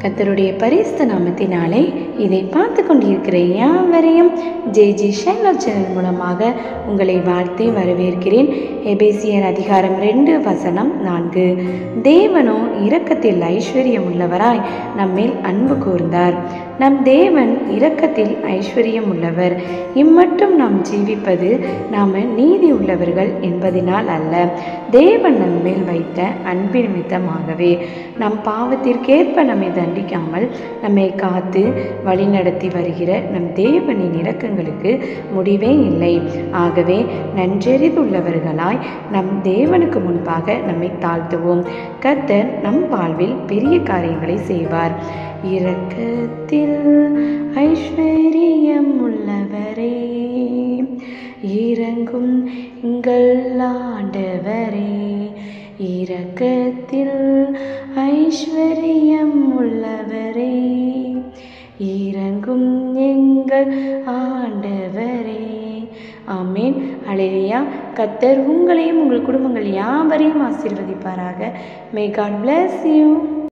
கர்த்தருடைய பரிசுத்த நாமத்தினாலே இதை பார்த்து கொண்டிருக்கிற யாவரையும் ஜே ஷைலோ சேனல் மூலமாக உங்களை வாழ்த்தி வரவேற்கிறேன். எபேசியர் அதிகாரம் 2:4. தேவனோ இரக்கத்தில் ஐஸ்வர்யம் உள்ளவராய் நம்மேல் அன்பு கூர்ந்தார். நம் தேவன் இரக்கத்தில் ஐஸ்வர்யம் உள்ளவர். இம்மட்டும் நாம் ஜீவிப்பது நாம நீதி உள்ளவர்கள் என்பதனால் அல்ல, தேவன் நம்மேல் வைத்த அன்பின் நிமித்தமாகவே. நம் பாவத்திற்கேற்ப நம்மை தண்டிக்காமல் நம்மை காத்து வழிநடத்தி வருகிற நம் தேவனின் இரக்கங்களுக்கு முடிவே இல்லை. ஆகவே நன்றெறிதுள்ளவர்களாய் நம் தேவனுக்கு முன்பாக நம்மை தாழ்த்துவோம். கர்த்தர் நம் வாழ்வில் பெரிய காரியங்களை செய்வார். இரக்கத்தில் ஐஸ்வர்யம் உள்ளவரே, இறங்கும் எங்கள் ஆண்டவரே. இரக்கத்தில் ஐஸ்வர்யம் உள்ளவரே, இறங்கும் எங்கள் ஆண்டவரே. ஆமேன். அல்லேலூயா. கர்த்தர் உங்களையும் உங்கள் குடும்பங்கள் யாவரையும் ஆசீர்வதிப்பாராக. May God bless you.